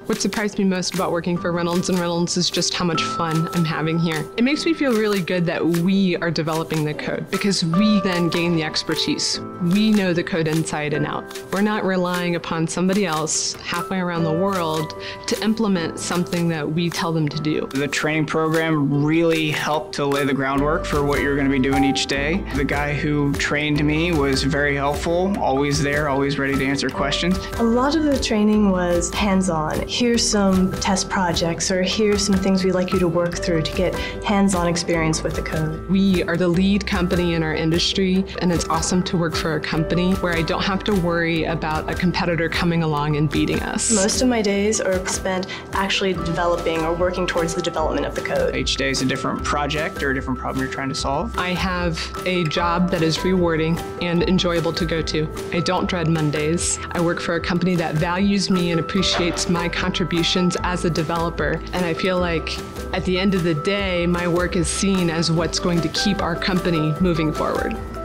What surprised me most about working for Reynolds and Reynolds is just how much fun I'm having here. It makes me feel really good that we are developing the code because we then gain the expertise. We know the code inside and out. We're not relying upon somebody else halfway around the world to implement something that we tell them to do. The training program really helped to lay the groundwork for what you're going to be doing each day. The guy who trained me was very helpful, always there, always ready to answer questions. A lot of the training was hands-on. Here's some test projects, or here's some things we'd like you to work through to get hands-on experience with the code. We are the lead company in our industry, and it's awesome to work for a company where I don't have to worry about a competitor coming along and beating us. Most of my days are spent actually developing or working towards the development of the code. Each day is a different project or a different problem you're trying to solve. I have a job that is rewarding and enjoyable to go to. I don't dread Mondays. I work for a company that values me and appreciates my contributions as a developer, and I feel like at the end of the day, my work is seen as what's going to keep our company moving forward.